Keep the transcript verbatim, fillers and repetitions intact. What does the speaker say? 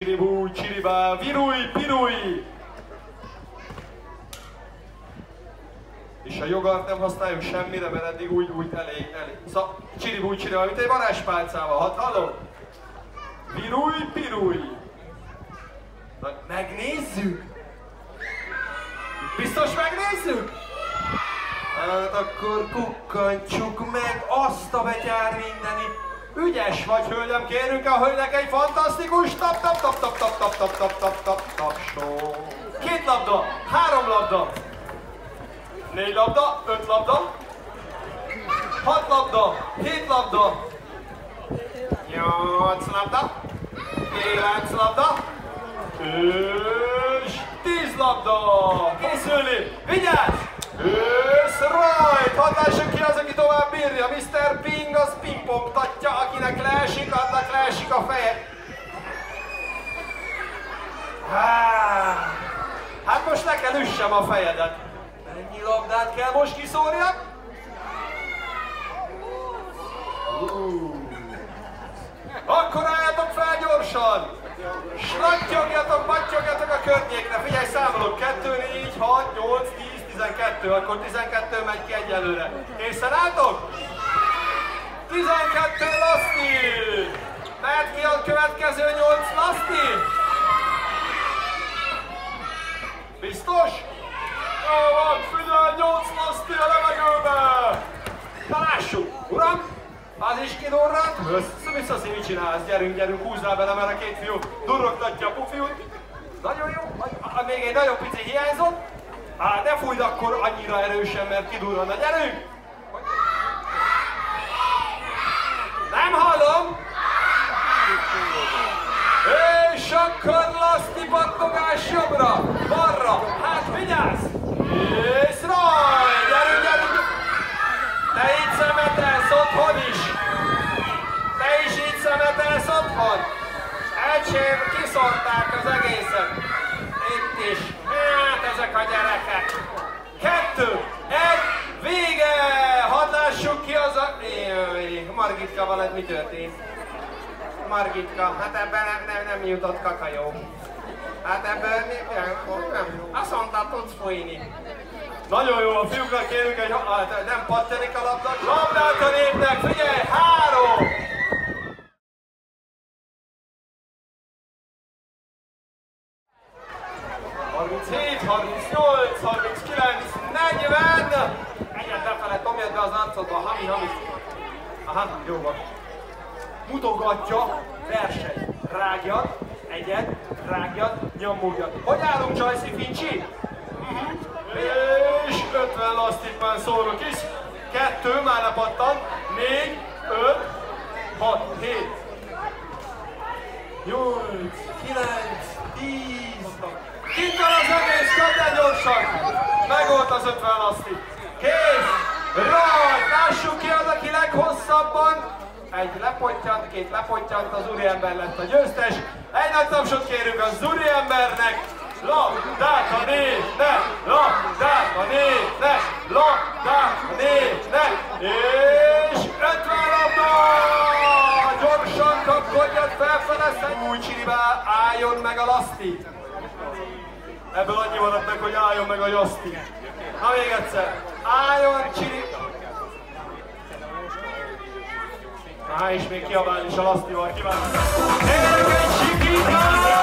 Csiribú, csiribá, virúj, pirúj! És a jogart nem használjuk semmire, mert eddig úgy, úgy elég, elég. Szóval csiribú, csiribá, mint egy varázspálcával, hát hallom? Virúj, pirúj! Na, megnézzük! Biztos megnézzük? Hát akkor kukkantsuk meg azt a betyár mindenit. Ügyes vagy, hölgyem, kérünk a hölgynek egy fantasztikus tap tap tap tap tap tap tap tap tap tap tapsó. Két labda, három labda, négy labda, öt labda, hat labda, hét labda, nyolc labda, kilenc labda, és tíz labda. Készülni, vigyázz! Ősz rajt! Hadd lássuk ki az, aki tovább bírja. miszter Ping az pingpongtatja, akinek leesik, annak leesik a feje. Hát most le kell üssem a fejedet. Mennyi labdát kell most kiszórjak? Uh. Akkor álljatok fel gyorsan! Slattyogjatok, battyogjatok a környékre. Figyelj, számolok. kettő, négy, hat, nyolc, tíz, tizenkettő. Akkor tizenkettő megy ki egyelőre. Készen álltok? tizenkettő laszti! Mehet ki a következő nyolc laszti? Biztos? Jó van, figyelj, nyolc laszti a levegőbe! Na lássuk, uram! Az is kidurrant. Visszaszi, mit csinálsz? Gyerünk, gyerünk, húzzál bele, mert a két fiú durrogtatja a pufiút. Nagyon jó. Még egy nagyon pici hiányzott. Hát ne fújd akkor annyira erősen, mert kidurran. Na gyerünk! Nem hallom! És akkor laszti pattogás jobbra, balra. Hát vigyázz! És raj! Gyerünk, gyerünk! Te így szemetelsz otthon is! Te is így szemetelsz otthon! Egység, kiszorták az egészet! Itt is! Hát ezek a gyerekek! Kettő! Egy! Vége! Hadd lássuk ki az a... Jaj, Margitka, veled mi történt? Margitka, hát ebben nem, nem, nem jutott kakajó. Hát ebből nem, nem. Azt mondta, tudsz fújni. Nagyon jó, a fiúknak kérünk egy... Nem pattenik a labda. Labdát a népnek, figyelj! Három! harminchét, harmincnyolc, harminckilenc, negyven! Egyet befele, tomjad be az arcodba, hami, hami. Aha, jó van. Mutogatja, verseny. Rágjad, egyet, rágjad, nyomogjad. Hogy állunk, Csajci Fincsi? Uh-huh. És ötven lasztippán szórok is. Kettő, már lepattan. Négy, öt, hat, hét, nyolc, kilenc, tíz. Kint van az egész, kapd el gyorsan! Meg volt az ötven laszti. Kész! Rajt! Lássuk ki az, aki leghosszabban. Egy lepottyant, két lepottyant, az úriember lett a győztes. Egy nagy tapsot kérünk az úriembernek. Labdát a népnek! Labdát a népnek! Labdát a népnek! És ötven labda! Gyorsan kapkodjad felfele, új csiribá, álljon meg a laszti! Ebből annyi maradt meg, hogy álljon meg a jaszti. Na még egyszer. Álljon, csiri... Na és még kiabálni is a lasztival kívánok. Kérjük egy sikítát!